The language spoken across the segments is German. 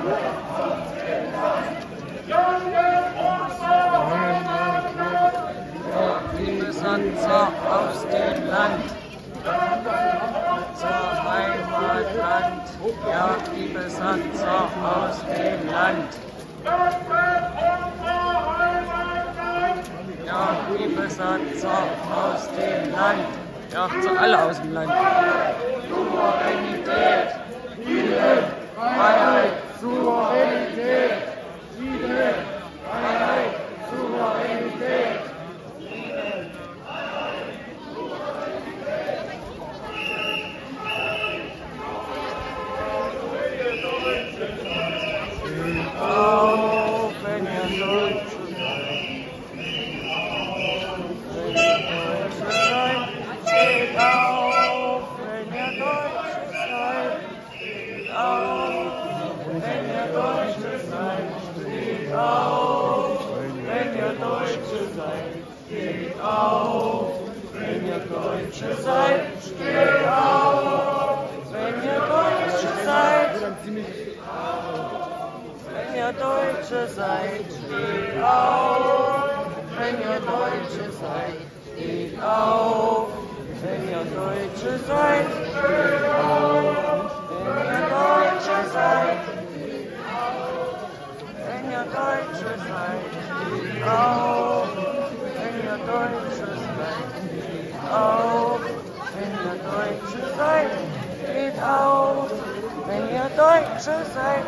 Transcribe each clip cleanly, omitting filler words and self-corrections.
Die Besatzer aus dem Land, zur Heimatland, ja, die Besatzer aus dem Land. Ja, die Besatzer aus dem Land, ja, zu alle aus dem Land. Souveränität, Frieden, Freiheit, Souveränität, Frieden, Freiheit, Souveränität. Auf, wenn ihr Deutsche seid. Steht auf, wenn ihr Deutsche seid. Steht auf, wenn ihr Deutsche seid. Steht auf, wenn ihr Deutsche seid. Steht auf, wenn ihr Deutsche seid. Steht auf, wenn ihr Deutsche seid. Wenn ihr Deutsche seid, steht auf. Wenn ihr Deutsche seid, steht auf. Wenn ihr Deutsche seid, steht auf. Wenn ihr Deutsche seid, steht auf. Wenn ihr Deutsche seid, steht auf. Wenn ihr Deutsche seid, steht auf. Wenn ihr Deutsche seid, steht auf. Wenn ihr Deutsche seid.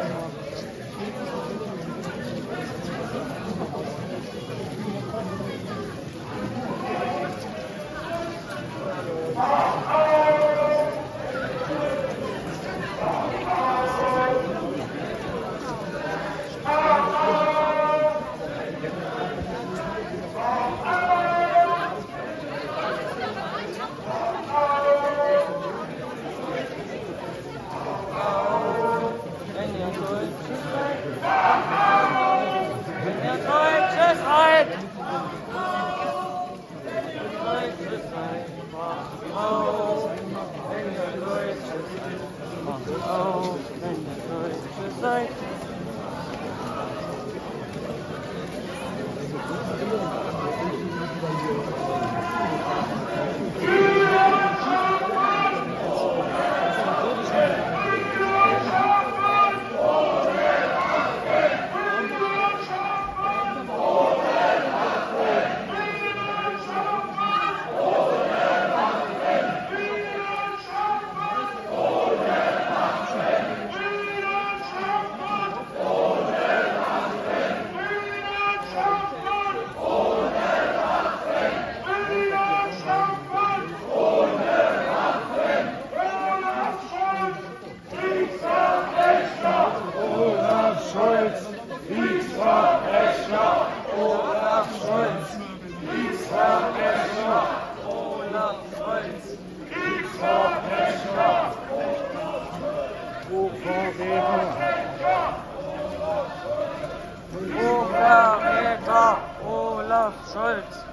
Verräter Olaf Scholz.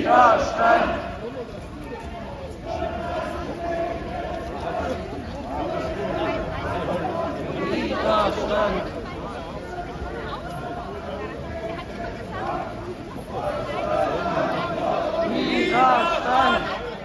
Widerstand! Widerstand! Widerstand!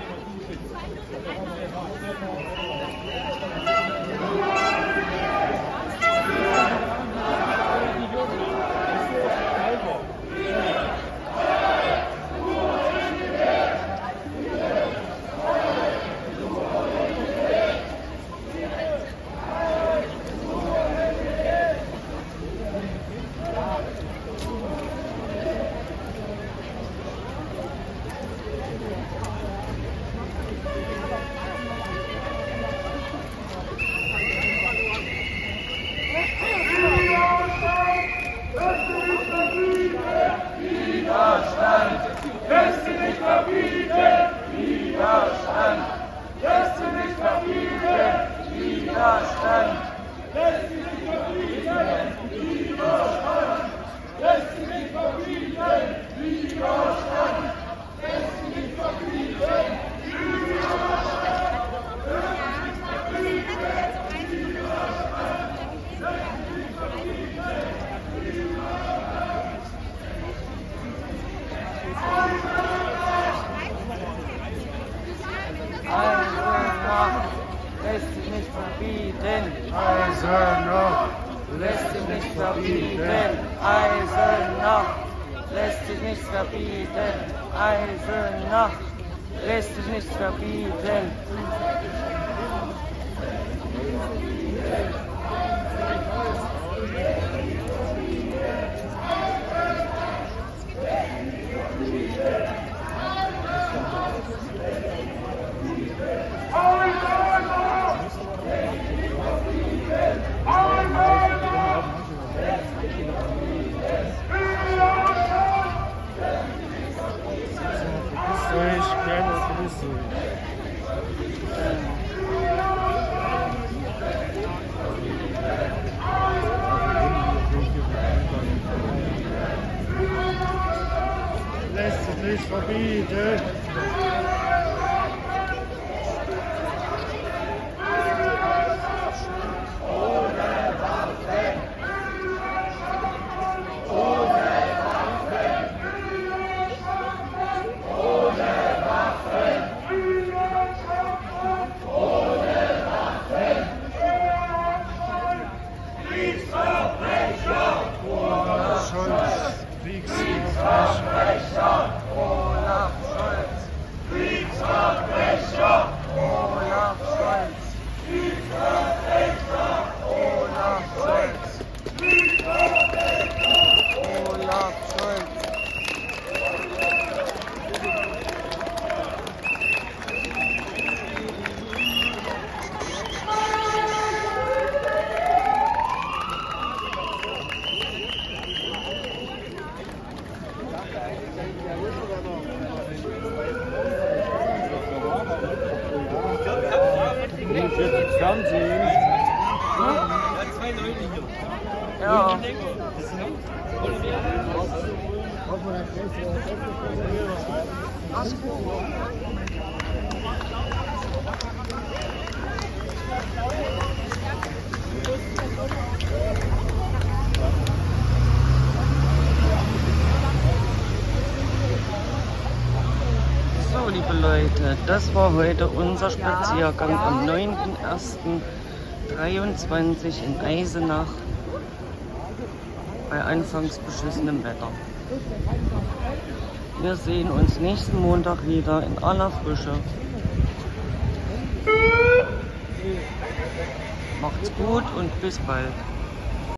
Lässt sich nicht verbieten! Widerstand! Lässt sich nicht verbieten! Widerstand! Lässt sich nicht verbieten! Widerstand! Lässt sich nicht verbieten! Widerstand! Lässt sich nicht verbieten! Lässt sich nicht verbieten. Eisenach. Lässt sich nicht verbieten. Eisenach. Lässt sich nicht verbieten. Eisenach. Lässt sich nicht verbieten. Lässt sich nicht verbieten. Kriegsverbrecher Olaf Scholz! Kriegsverbrecher Olaf Scholz! Kriegsverbrecher Olaf Scholz! Kriegsverbrecher Olaf Scholz! Fernsehen. Zwei Leute hier. Ja. So, liebe Leute, das war heute unser Spaziergang am 9.01.23 in Eisenach bei anfangs beschissenem Wetter. Wir sehen uns nächsten Montag wieder in aller Frische. Macht's gut und bis bald.